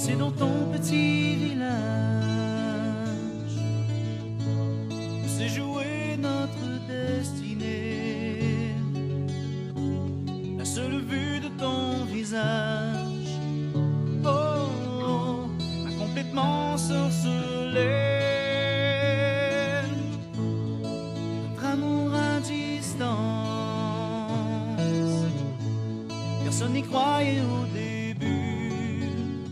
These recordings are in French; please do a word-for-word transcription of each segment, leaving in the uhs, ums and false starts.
c'est dans ton petit village où s'est jouée notre destinée. La seule vue de ton visage, oh, oh, m'a complètement sorcelé. Notre amour à distance, personne n'y croyait au début.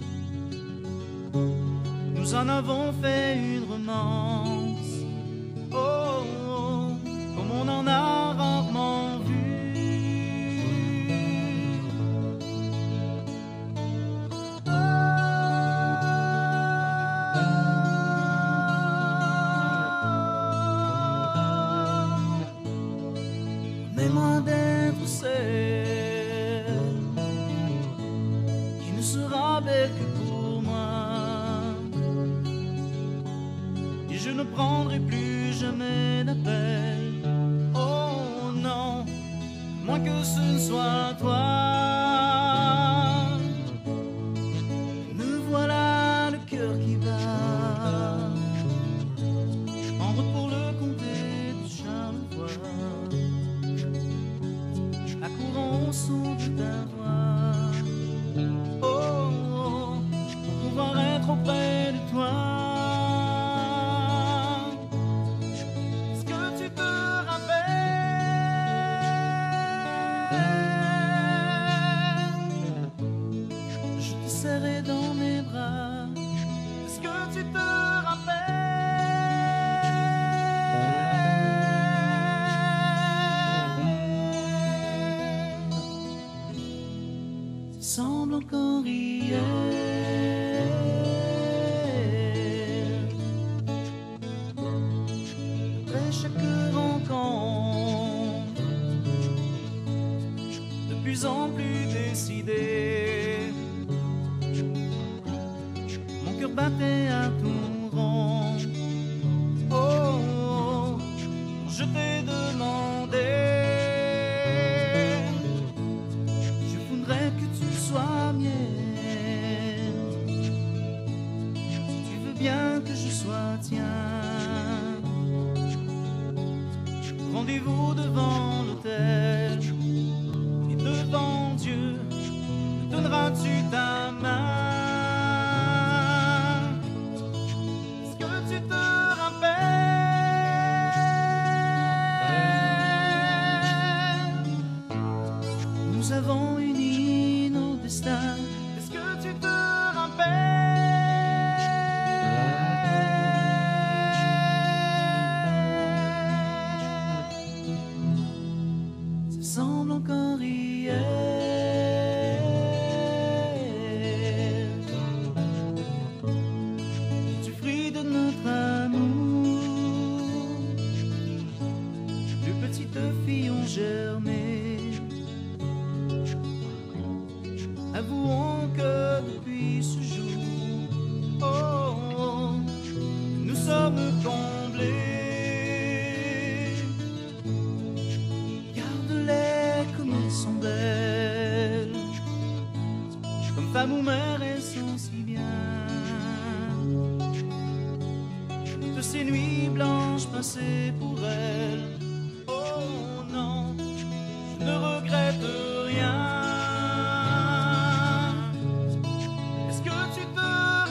Nous en avons fait une romance, oh, oh, comme on en a rarement vu. On est loin d'être seul, qui ne sera belle que pour moi. Et je ne prendrai plus jamais d'appel, oh non, moins que ce ne soit toi. Me voilà le cœur qui bat, en route pour le comté de Charlevoix, accourant au son de ta voix, oh, oh, pour pouvoir être auprès de toi. Est-ce que tu te rappelles? Je te serrais dans mes bras. Est-ce que tu te rappelles? Ça semble encore hier, après chaque rencontre, de plus en plus décidé, mon cœur battait à tour rond, oh, oh, je t'ai demandé, je voudrais que tu sois mienne, si tu veux bien que je sois tien. Rendez-vous devant l'autel et devant Dieu, me donneras-tu ta main? Est-ce que tu te rappelles? Nous avons uni nos destins. Est-ce que tu te rappelles? Ça semble encore hier, du fruit de notre amour, deux petites filles ont germé. Avouons que depuis ce jour, oh, oh, nous sommes comblés. Garde-les comme elles sont belles, comme femme ou mère elles sont si bien. De ces nuits blanches passées pour elles, oh non, je ne regrette rien. Est-ce que tu te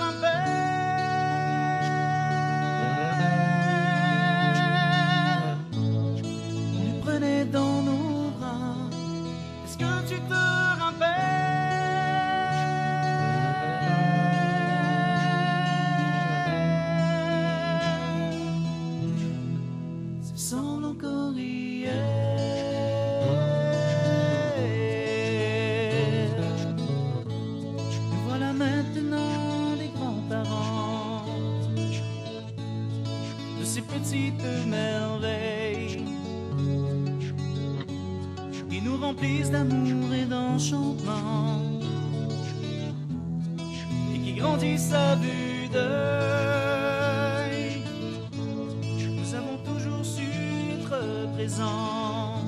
rappelles? On les prenait dans nos bras. Est-ce que tu te rappelles? Ça semble encore hier. Nous voilà maintenant les grands-parents de ces petites merveilles qui nous remplissent d'amour et d'enchantement et qui grandissent à vue d'œil. Nous avons toujours su être présents,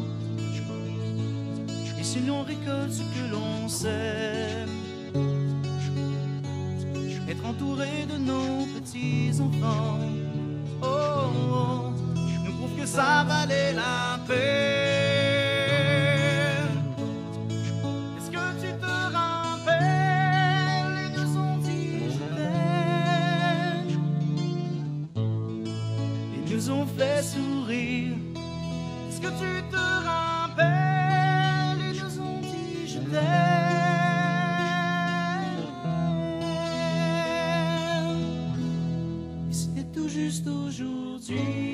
et si l'on récolte ce que l'on sème, être entourés de nos petits-enfants. Oh, oh, nous prouve que ça valait la peine. Est-ce que tu te rappelles, ils nous ont dit je t'aime. Ils nous ont fait sourire. Est-ce que tu te rappelles, ils nous ont dit je t'aime. Et c'était tout juste aujourd'hui.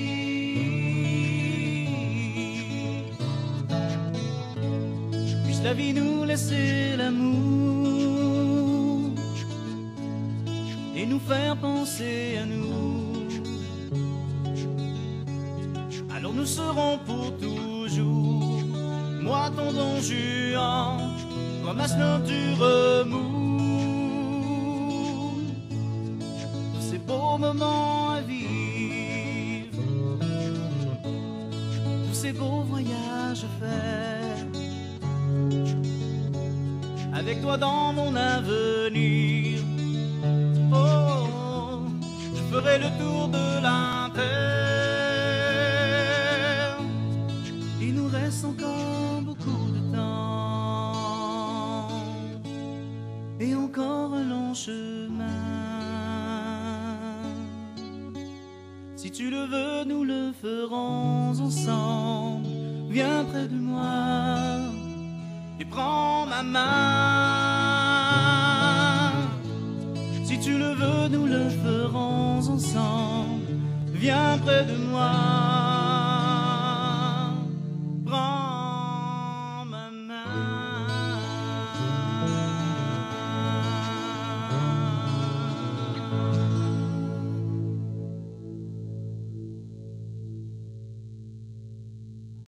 Puisse la vie nous laisser l'amour et nous faire penser à nous. Alors nous serons pour toujours, moi ton don Juan, toi ma snob du remous. Tous ces beaux moments à vivre, tous ces beaux voyages à faire, avec toi dans mon avenir. Oh, je ferai le tour de la terre. Il nous reste encore beaucoup de temps et encore un long chemin. Si tu le veux, nous le ferons ensemble. Viens près de moi et prends ma main. Si tu le veux, nous le ferons ensemble. Viens près de moi